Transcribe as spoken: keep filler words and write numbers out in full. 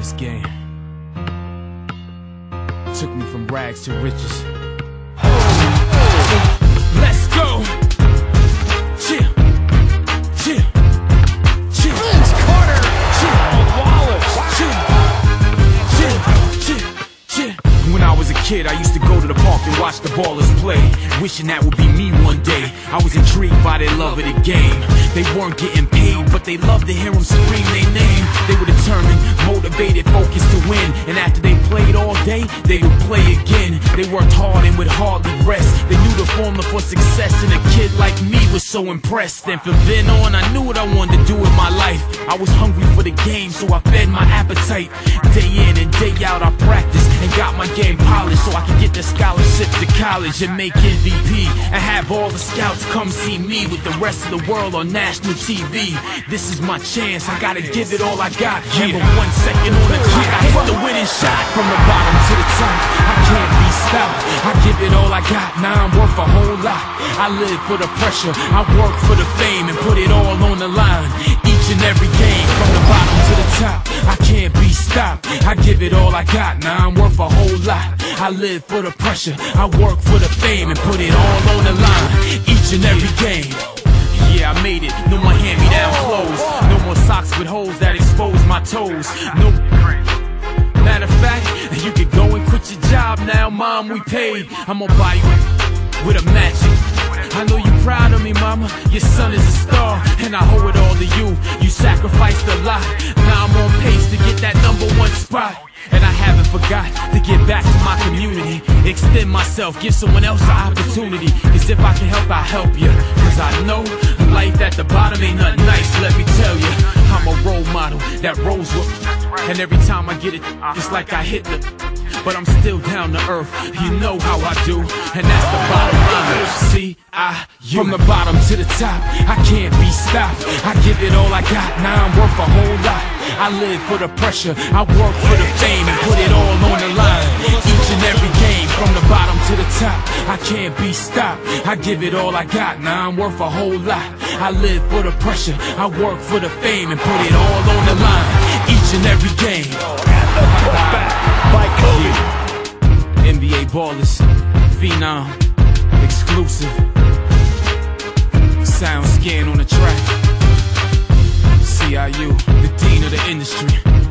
this game. Took me from rags to riches. Let's go! Chill, chill, chill. Vince Carter! Chill, Wallace! chill, chill, chill, chill. When I was a kid, I used to go to the park and watch the ballers play, wishing that would be me one day. I was intrigued by their love of the game. They weren't getting paid, but they loved to hear them scream their name. They were determined, motivated, focused to win. And after they played all day, they would play again. They worked hard and would hardly rest. They knew the formula for success, and a kid like me was so impressed. And from then on, I knew what I wanted to do with my life. I was hungry for the game, so I fed my appetite. Day in and day out, I practiced and got my game polished, so I could get the scholarship to college and make N V P, and have all the scouts come see me with the rest of the world on national T V. This is my chance, I gotta give it all I got. Remember one second on the clock, I hit the winning shot. From the bottom to the top, I can't be stopped. I give it all I got, now I'm worth a whole lot. I live for the pressure, I work for the fame, and put it all on the line. Each and every game, from the bottom to the top, I can't be stopped. I give it all I got, now I'm worth a whole lot. I live for the pressure, I work for the fame, and put it all on the line. Each and every game. Yeah, I made it, no more hand-me-down clothes, no more socks with holes that expose my toes. No, matter of fact, you could go and quit your job now, mom, we paid. I'm gonna buy you with a magic. I know you proud of me, mama, your son is a star, and I owe it all to you. You sacrificed a lot, now I'm on pace to get that number one spot. And I haven't forgot to give back to my community, extend myself, give someone else an opportunity. Cause if I can help, I'll help you. Cause I know life at the bottom ain't nothing nice, let me tell you. I'm a role model that rolls with me, and every time I get it, it's like I hit the, but I'm still down to earth, you know how I do, and that's the bottom line. See, I, you. From the bottom to the top, I can't be stopped. I give it all I got, now I'm worth a whole lot. I live for the pressure, I work for the fame, and put it all on the line. Each and every game, from the bottom to the top, I can't be stopped. I give it all I got, now I'm worth a whole lot. I live for the pressure, I work for the fame, and put it all on the line. Each and every game. By Kobe. N B A Ballers, Phenom, exclusive. Sound scan on the track. C I U, the dean of the industry.